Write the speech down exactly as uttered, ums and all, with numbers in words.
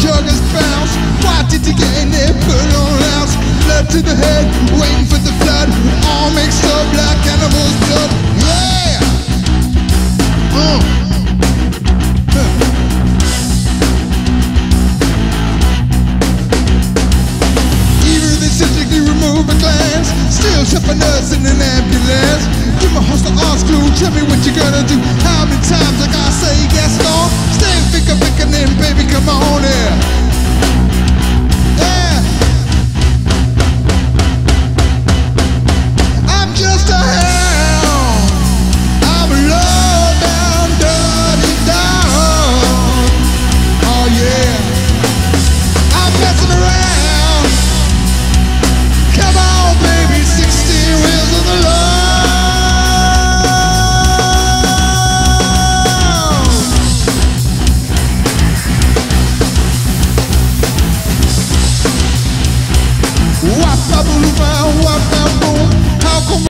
chuggers bounce. Why did you get in there? Put it on louse. Blood to the head, waiting for the flood. All mixed up like animals' blood. Yeah! Uh. Huh. Even if they surgically remove a glance, still tough a nurse in an ambulance. Give my host the arts clue, tell me what you gonna do. How many times I gotta say yes, no? Stay and think of picking in, baby, come on here. Yeah. I'm just a hound. I'm low down, dirty down. Oh yeah. I'm messing around. Come on, baby, sixteen wheels of the law. Wap, ba, boom, ba, wap, ba, boom. How come